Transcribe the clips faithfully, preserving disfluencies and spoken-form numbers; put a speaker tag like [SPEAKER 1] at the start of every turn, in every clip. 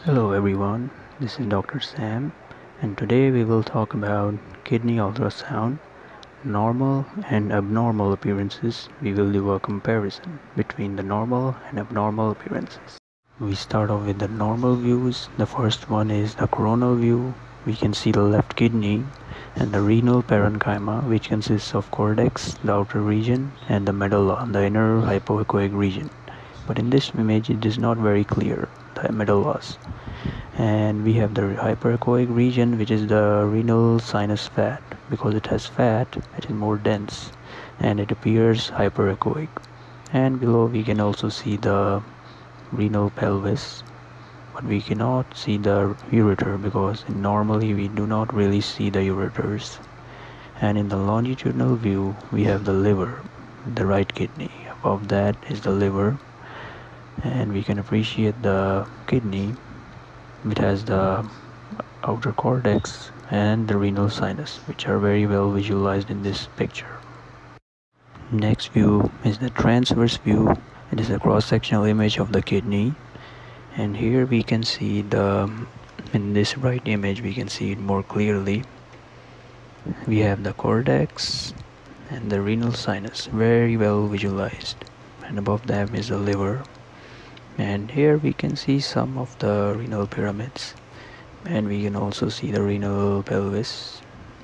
[SPEAKER 1] Hello everyone, this is Doctor Sam, and today we will talk about kidney ultrasound, normal and abnormal appearances. We will do a comparison between the normal and abnormal appearances. We start off with the normal views. The first one is the coronal view. We can see the left kidney and the renal parenchyma, which consists of cortex, the outer region, and the medulla, the inner hypoechoic region. But in this image it is not very clear, the medullas. And we have the hyperechoic region, which is the renal sinus fat. Because it has fat, it is more dense and it appears hyperechoic. And below we can also see the renal pelvis, but we cannot see the ureter because normally we do not really see the ureters. And in the longitudinal view we have the liver, the right kidney. Above that is the liver, and we can appreciate the kidney. It has the outer cortex and the renal sinus, which are very well visualized in this picture. Next view is the transverse view. It is a cross-sectional image of the kidney, and here we can see the in this right image we can see it more clearly. We have the cortex and the renal sinus very well visualized, and above them is the liver. And here we can see some of the renal pyramids, and we can also see the renal pelvis.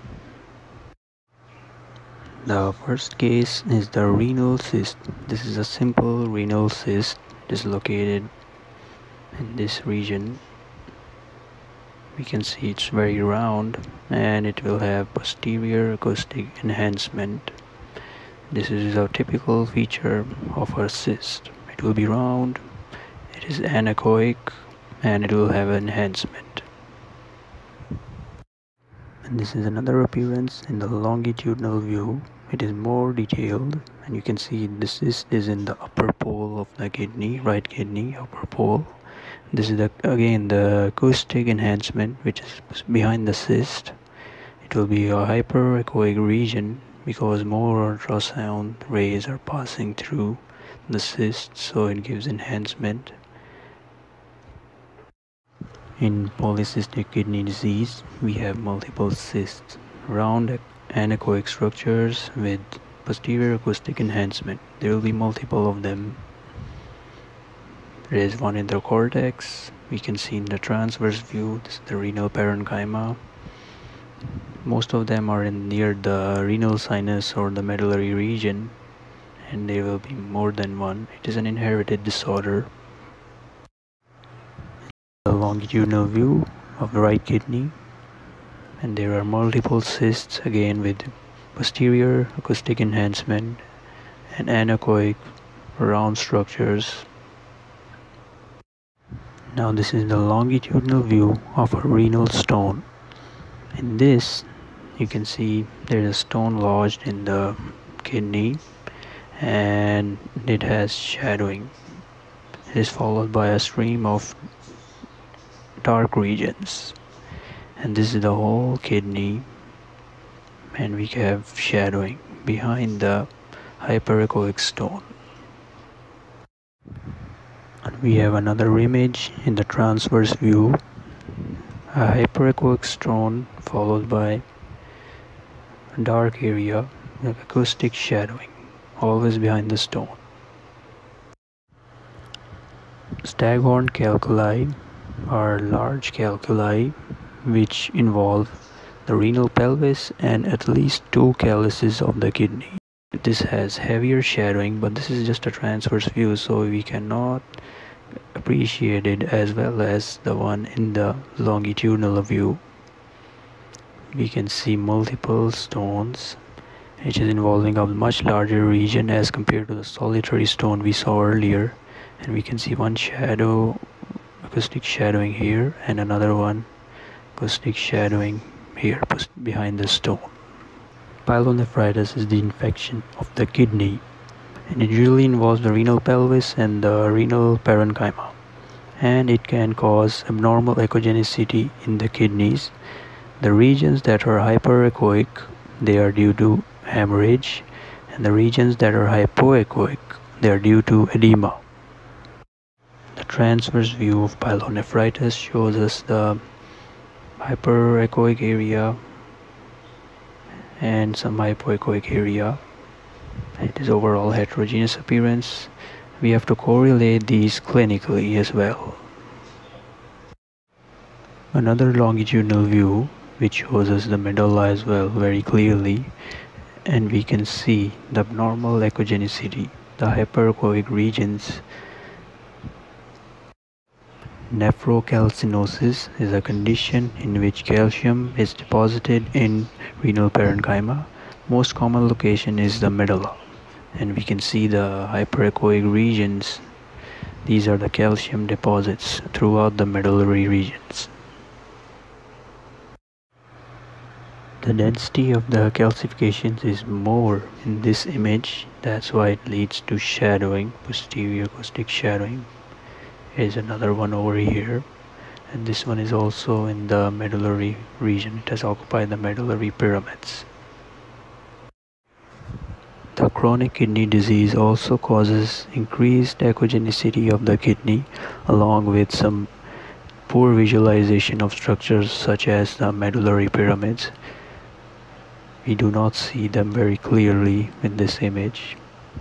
[SPEAKER 1] The first case is the renal cyst. This is a simple renal cyst. It is located in this region. We can see it's very round and it will have posterior acoustic enhancement. This is a typical feature of a cyst. It will be round. It is anechoic and it will have enhancement. And this is another appearance in the longitudinal view. It is more detailed, and you can see the cyst is in the upper pole of the kidney, right kidney, upper pole. This is the, again the acoustic enhancement which is behind the cyst. It will be a hyperechoic region because more ultrasound rays are passing through the cyst, so it gives enhancement. In polycystic kidney disease, we have multiple cysts, round anechoic structures with posterior acoustic enhancement. There will be multiple of them. There is one in the cortex. We can see in the transverse view, this is the renal parenchyma. Most of them are in near the renal sinus or the medullary region, and there will be more than one. It is an inherited disorder. The longitudinal view of the right kidney, and there are multiple cysts again with posterior acoustic enhancement and anechoic round structures. Now this is the longitudinal view of a renal stone. In this you can see there is a stone lodged in the kidney and it has shadowing. It is followed by a stream of dark regions, and this is the whole kidney, and we have shadowing behind the hyperechoic stone. And we have another image in the transverse view, a hyperechoic stone followed by a dark area with acoustic shadowing, always behind the stone. Staghorn calculi are large calculi which involve the renal pelvis and at least two calyces of the kidney. This has heavier shadowing, but this is just a transverse view, so we cannot appreciate it as well as the one in the longitudinal view. We can see multiple stones, which is involving a much larger region as compared to the solitary stone we saw earlier, and we can see one shadow, acoustic shadowing here, and another one acoustic shadowing here behind the stone. Pyelonephritis is the infection of the kidney, and it usually involves the renal pelvis and the renal parenchyma, and it can cause abnormal echogenicity in the kidneys. The regions that are hyperechoic, they are due to hemorrhage, and the regions that are hypoechoic, they are due to edema. The transverse view of pyelonephritis shows us the hyperechoic area and some hypoechoic area. It is overall heterogeneous appearance. We have to correlate these clinically as well. Another longitudinal view which shows us the medulla as well very clearly, and we can see the abnormal echogenicity, the hyperechoic regions. Nephrocalcinosis is a condition in which calcium is deposited in renal parenchyma. Most common location is the medulla, and we can see the hyperechoic regions. These are the calcium deposits throughout the medullary regions. The density of the calcifications is more in this image, that's why it leads to shadowing, posterior acoustic shadowing. Here's another one over here, and this one is also in the medullary region. It has occupied the medullary pyramids. The chronic kidney disease also causes increased echogenicity of the kidney, along with some poor visualization of structures such as the medullary pyramids. We do not see them very clearly in this image.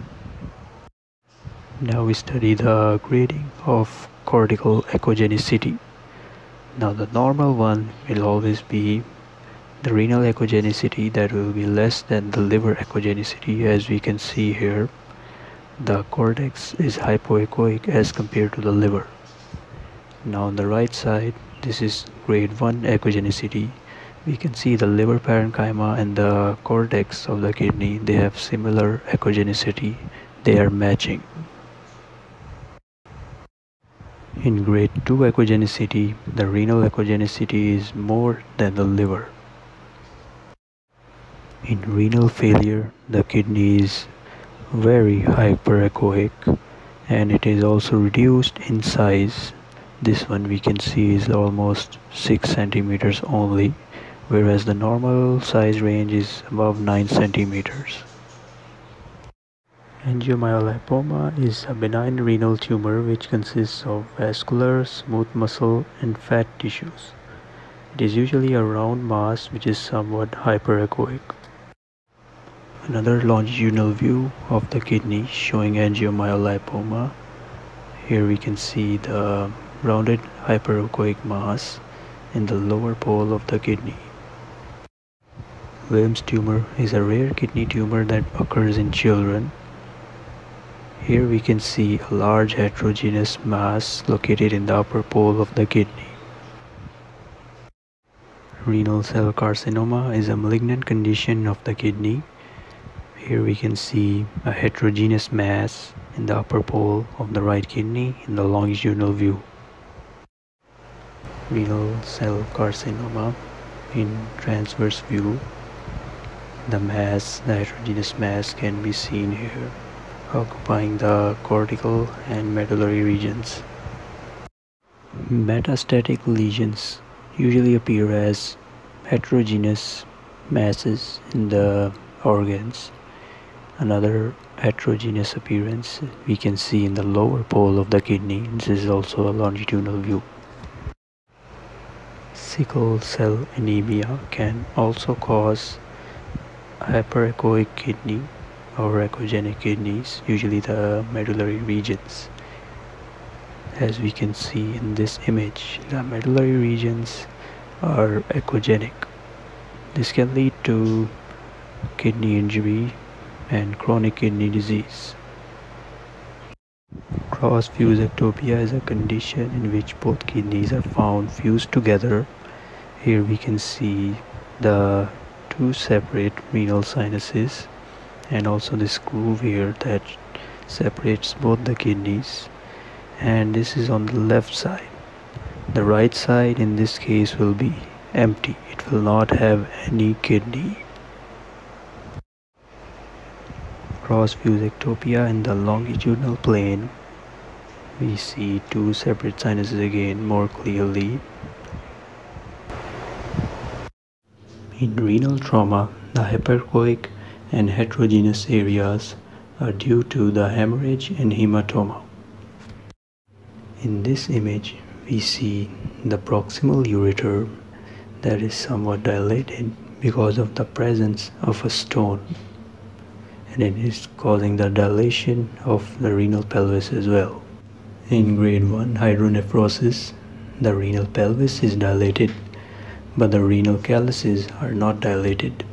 [SPEAKER 1] Now we study the grading of cortical echogenicity. Now the normal one will always be the renal echogenicity, that will be less than the liver echogenicity. As we can see here, the cortex is hypoechoic as compared to the liver. Now on the right side, this is grade one echogenicity. We can see the liver parenchyma and the cortex of the kidney, they have similar echogenicity, they are matching. In grade two echogenicity, the renal echogenicity is more than the liver. In renal failure, the kidney is very hyperechoic and it is also reduced in size. This one we can see is almost six centimeters only, whereas the normal size range is above nine centimeters. Angiomyolipoma is a benign renal tumor which consists of vascular, smooth muscle and fat tissues. It is usually a round mass which is somewhat hyperechoic. Another longitudinal view of the kidney showing angiomyolipoma. Here we can see the rounded hyperechoic mass in the lower pole of the kidney. Wilm's tumor is a rare kidney tumor that occurs in children. Here we can see a large heterogeneous mass located in the upper pole of the kidney. Renal cell carcinoma is a malignant condition of the kidney. Here we can see a heterogeneous mass in the upper pole of the right kidney in the longitudinal view. Renal cell carcinoma in transverse view. The mass, the heterogeneous mass can be seen here, occupying the cortical and medullary regions. Metastatic lesions usually appear as heterogeneous masses in the organs. Another heterogeneous appearance we can see in the lower pole of the kidney. This is also a longitudinal view. Sickle cell anemia can also cause hyperechoic kidney or echogenic kidneys, usually the medullary regions. As we can see in this image, the medullary regions are echogenic. This can lead to kidney injury and chronic kidney disease. Cross-fused ectopia is a condition in which both kidneys are found fused together. Here we can see the two separate renal sinuses and also this groove here that separates both the kidneys, and this is on the left side. The right side in this case will be empty, it will not have any kidney. Cross-fused ectopia in the longitudinal plane, we see two separate sinuses again more clearly. In renal trauma, the hyperechoic and heterogeneous areas are due to the hemorrhage and hematoma. In this image, we see the proximal ureter that is somewhat dilated because of the presence of a stone, and it is causing the dilation of the renal pelvis as well. In grade one hydronephrosis, the renal pelvis is dilated, but the renal calyces are not dilated.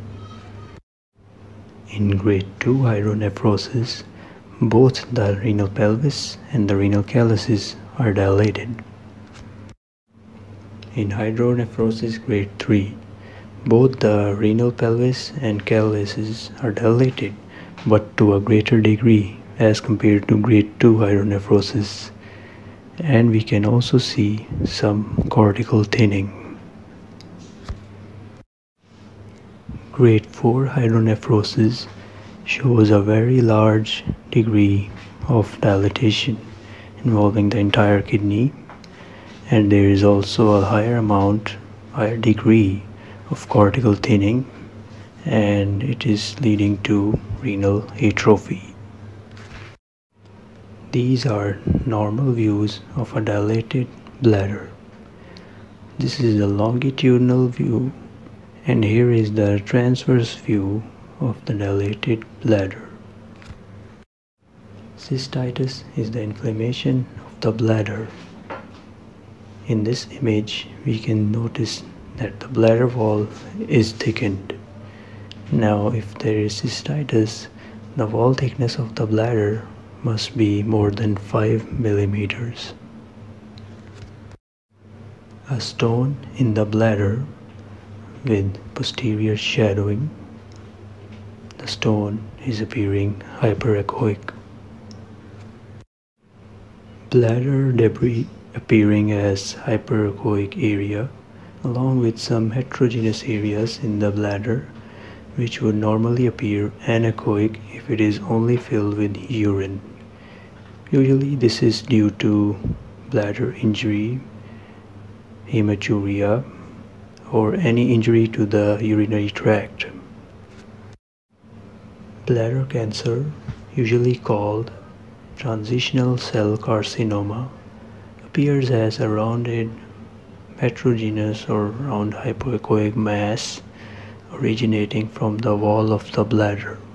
[SPEAKER 1] In grade two hydronephrosis, both the renal pelvis and the renal calyces are dilated. In hydronephrosis grade three, both the renal pelvis and calyces are dilated, but to a greater degree as compared to grade two hydronephrosis, and we can also see some cortical thinning. Grade four hydronephrosis shows a very large degree of dilatation involving the entire kidney, and there is also a higher amount, higher degree of cortical thinning, and it is leading to renal atrophy. These are normal views of a dilated bladder. This is the longitudinal view, and here is the transverse view of the dilated bladder. Cystitis is the inflammation of the bladder. In this image, we can notice that the bladder wall is thickened. Now, if there is cystitis, the wall thickness of the bladder must be more than five millimeters. A stone in the bladder with posterior shadowing. The stone is appearing hyperechoic. Bladder debris appearing as hyperechoic area, along with some heterogeneous areas in the bladder which would normally appear anechoic if it is only filled with urine. Usually this is due to bladder injury, hematuria, or any injury to the urinary tract. Bladder cancer, usually called transitional cell carcinoma, appears as a rounded, heterogeneous or round hypoechoic mass originating from the wall of the bladder.